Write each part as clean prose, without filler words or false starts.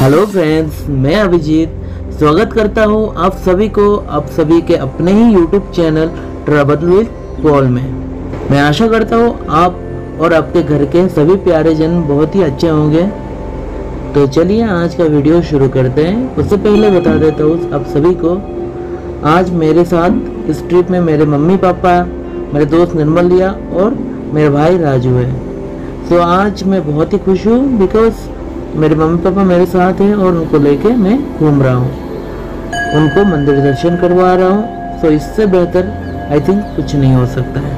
Hello friends, मैं अभिजीत स्वागत करता हूं आप सभी को आप सभी के अपने ही YouTube channel travel with Paul में। मैं आशा करता हूं आप और आपके घर के सभी प्यारे जन बहुत ही अच्छे होंगे। तो चलिए आज का वीडियो शुरू करते हैं। उससे पहले बता देता हूँ आप सभी को, आज मेरे साथ इस ट्रिप में मेरे मम्मी पापा, मेरे दोस्त निर्मलिया और मेरे भाई राजू है। तो आज मैं बहुत ही खुश हूँ बिकॉज मेरे मम्मी पापा मेरे साथ हैं और उनको लेके मैं घूम रहा हूँ, उनको मंदिर दर्शन करवा रहा हूँ। तो इससे बेहतर आई थिंक कुछ नहीं हो सकता है।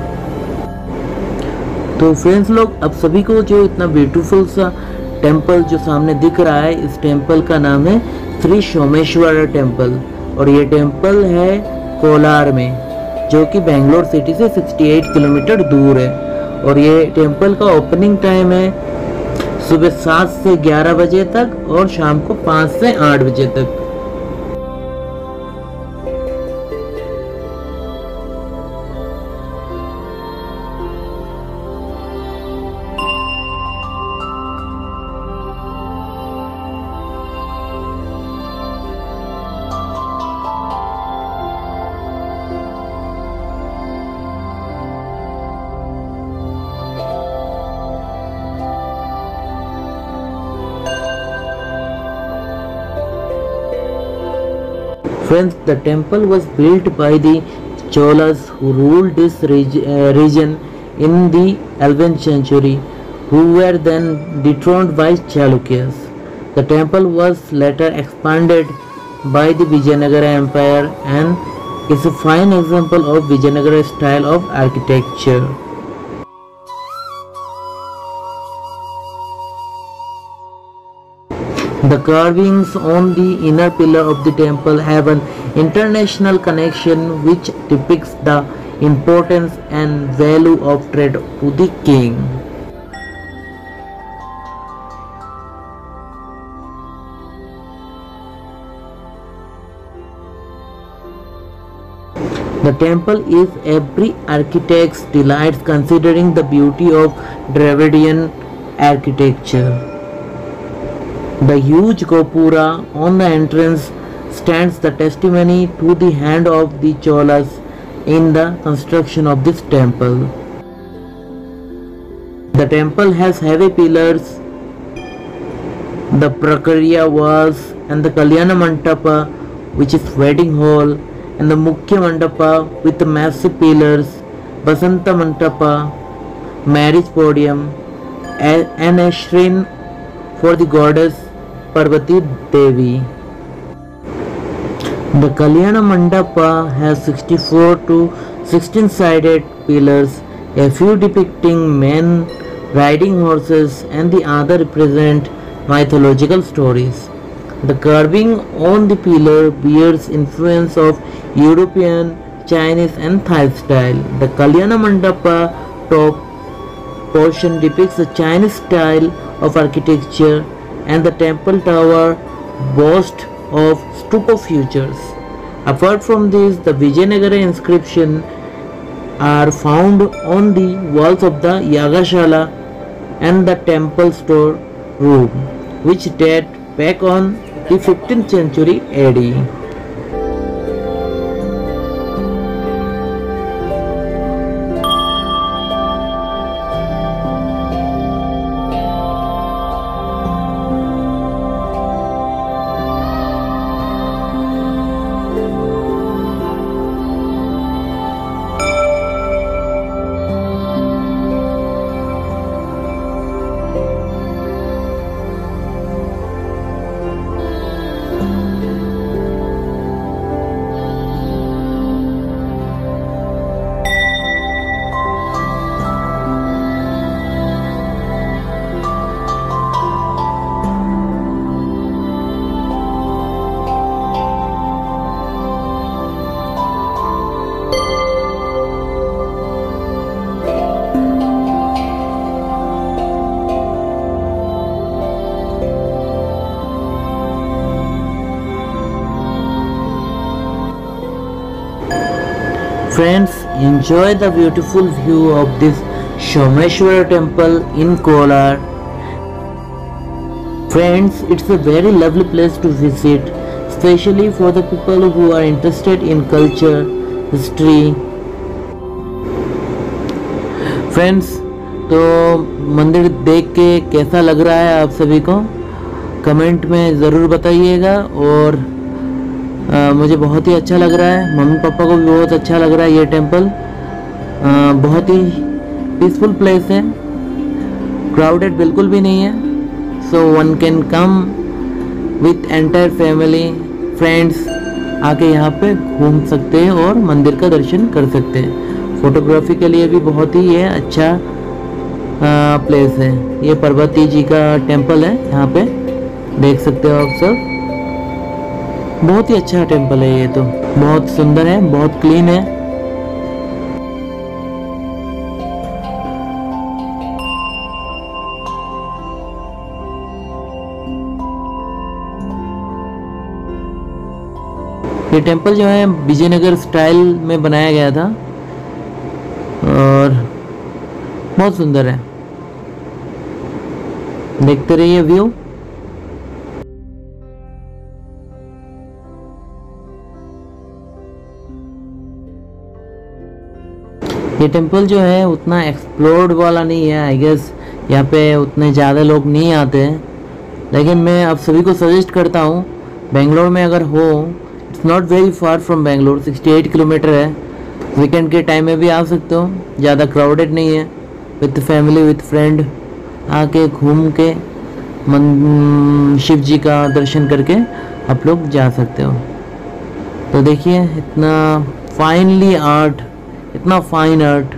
तो फ्रेंड्स लोग, अब सभी को जो इतना ब्यूटीफुल सा टेम्पल जो सामने दिख रहा है, इस टेम्पल का नाम है श्री सोमेश्वर टेम्पल और ये टेम्पल है कोलार में, जो कि बेंगलोर सिटी से 68 किलोमीटर दूर है। और ये टेम्पल का ओपनिंग टाइम है सुबह 7 से 11 बजे तक और शाम को 5 से 8 बजे तक। Friends, the temple was built by the Cholas who ruled this region in the 11th century, who were then dethroned by Chalukyas. The temple was later expanded by the Vijayanagara Empire and is a fine example of Vijayanagara style of architecture. The carvings on the inner pillar of the temple have an international connection which depicts the importance and value of trade to the king. The temple is every architect's delight considering the beauty of Dravidian architecture. The huge gopura on the entrance stands the testimony to the hand of the Cholas in the construction of this temple. The temple has heavy pillars, the prakarya walls and the Kalyana Mandapa, which is wedding hall, and the Mukhya Mandapa with the massive pillars, Basanta Mandapa, marriage podium, and a shrine for the goddess Parvati Devi. The Kalyana Mandapa has 64 to 16-sided pillars, a few depicting men riding horses and the other represent mythological stories. The carving on the pillar bears influence of European, Chinese and Thai style. The Kalyana Mandapa top portion depicts the Chinese style of architecture and the temple tower boasts of stucco features. Apart from this, the Vijayanagara inscription are found on the walls of the Yagashala and the temple store room, which date back on the 15th century AD. Friends, enjoy the beautiful view of this Someshwara temple in Kolar. Friends, it's a very lovely place to visit, especially for the people who are interested in culture, history. Friends, तो मंदिर देख के कैसा लग रहा है आप सभी को कमेंट में ज़रूर बताइएगा। और मुझे बहुत ही अच्छा लग रहा है, मम्मी पापा को भी बहुत अच्छा लग रहा है। ये टेंपल बहुत ही पीसफुल प्लेस है, क्राउडेड बिल्कुल भी नहीं है। So one can come with entire family friends, आके यहाँ पे घूम सकते हैं और मंदिर का दर्शन कर सकते हैं। फोटोग्राफी के लिए भी बहुत ही ये अच्छा प्लेस है। ये पार्वती जी का टेंपल है, यहाँ पे देख सकते हो आप सब। बहुत ही अच्छा टेंपल है, ये तो बहुत सुंदर है, बहुत क्लीन है। ये टेंपल जो है विजयनगर स्टाइल में बनाया गया था और बहुत सुंदर है। देखते रहिए व्यू। ये टेंपल जो है उतना एक्सप्लोर्ड वाला नहीं है, आई गेस यहाँ पे उतने ज़्यादा लोग नहीं आते हैं। लेकिन मैं आप सभी को सजेस्ट करता हूँ, बेंगलोर में अगर हो, it's not very far from Bangalore, 68 kilometre है। वीकेंड के टाइम में भी आ सकते हो, ज़्यादा क्राउडेड नहीं है। विथ फैमिली विथ फ्रेंड आके घूम के शिव जी का दर्शन करके आप लोग जा सकते हो। तो देखिए इतना फाइनली आर्ट, इतना फाइन आर्ट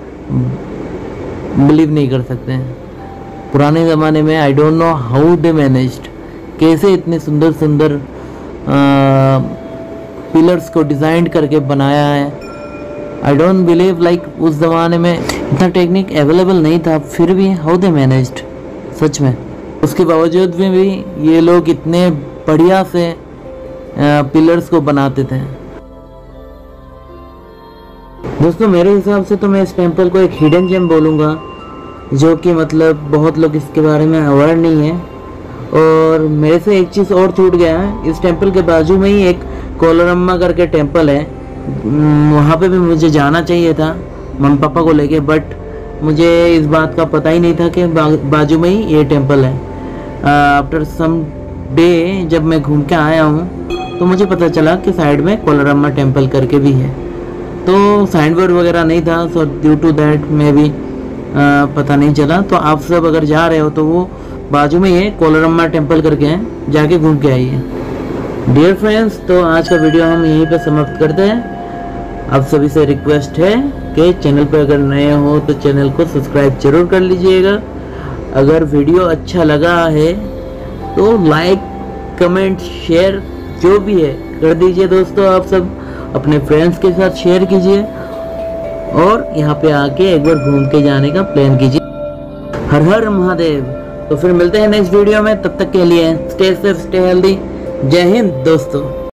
बिलीव नहीं कर सकते हैं। पुराने ज़माने में I don't know how they managed, कैसे इतने सुंदर सुंदर पिलर्स को डिज़ाइन करके बनाया है। आई डोंट बिलीव लाइक उस ज़माने में इतना टेक्निक अवेलेबल नहीं था, फिर भी हाउ दे मैनेज्ड सच में। उसके बावजूद में भी ये लोग इतने बढ़िया से पिलर्स को बनाते थे। दोस्तों मेरे हिसाब से तो मैं इस टेंपल को एक हिडन जेम बोलूँगा, जो कि मतलब बहुत लोग इसके बारे में अवेयर नहीं है। और मेरे से एक चीज़ और छूट गया है, इस टेंपल के बाजू में ही एक कोलारम्मा करके टेंपल है, वहाँ पे भी मुझे जाना चाहिए था मम्मी पापा को लेके, बट मुझे इस बात का पता ही नहीं था कि बाजू में ही ये टेंपल है। आफ्टर सम डे जब मैं घूम के आया हूँ तो मुझे पता चला कि साइड में कोलारम्मा टेंपल करके भी है। तो साइन बोर्ड वगैरह नहीं था, सो ड्यू टू दैट मे भी पता नहीं चला। तो आप सब अगर जा रहे हो तो वो बाजू में ये कोलारम्मा टेंपल करके हैं, जाके घूम के आइए। डियर फ्रेंड्स, तो आज का वीडियो हम यहीं पे समाप्त करते हैं। आप सभी से रिक्वेस्ट है कि चैनल पर अगर नए हो तो चैनल को सब्सक्राइब जरूर कर लीजिएगा। अगर वीडियो अच्छा लगा है तो लाइक कमेंट शेयर जो भी है कर दीजिए। दोस्तों आप सब अपने फ्रेंड्स के साथ शेयर कीजिए और यहाँ पे आके एक बार घूम के जाने का प्लान कीजिए। हर हर महादेव। तो फिर मिलते हैं नेक्स्ट वीडियो में, तब तक के लिए स्टे सेफ स्टे हेल्दी। जय हिंद दोस्तों।